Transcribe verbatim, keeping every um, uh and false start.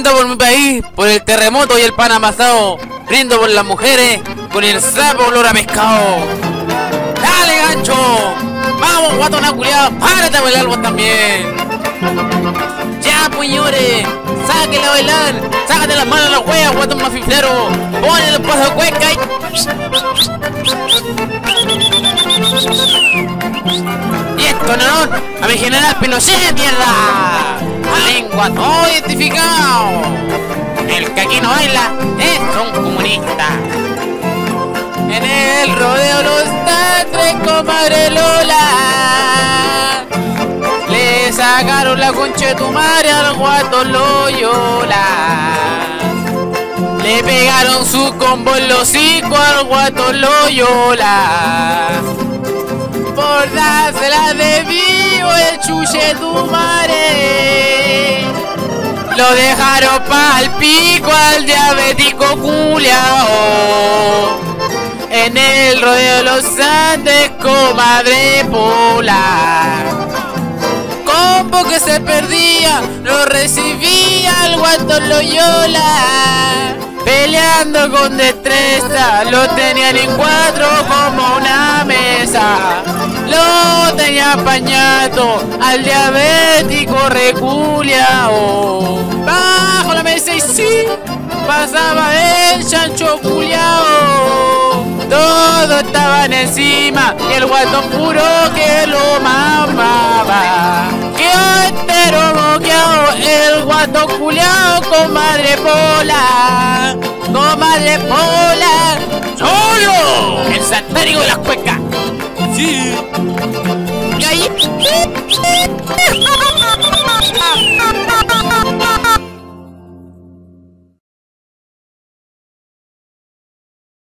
Brindo por mi país, por el terremoto y el pan amasado. Brindo por las mujeres, con el sapo olor a pescado. ¡Dale, gancho! ¡Vamos, guatona culiada! ¡Párate a bailar vos también! ¡Ya, puñores! ¡Sáquenla a bailar! ¡Sácate las manos a la wea, guatón mafiflero! ¡Ponle los pasos de cueca y... Y esto en honor a mi general Pinochet, mierda. A lengua todo identificado. El que aquí no baila es un comunista. En el rodeo los tatres, comadre Lola, le sacaron la concha de tu madre al guato Loyola. Le pegaron su combo en los hocico al guato Loyola. Por dársela de vivo el chuche tu madre. Lo dejaron pa'l pico al diabético culiao. En el rodeo de los Andes, comadre Pola. Combo que se perdía, lo recibía el guato Loyola. Peleando con destreza, lo tenían en cuatro como una mesa. Lo tenía pañato al diabético reculiao. Bajo la mesa y sí, pasaba el chancho culiao. Todos estaban encima y el guatón puro que lo mamaba. Quedó entero boqueado el guatón culiao, comadre Pola. Comadre Pola, solo el satánico de las cuecas. Sí. Y ahí...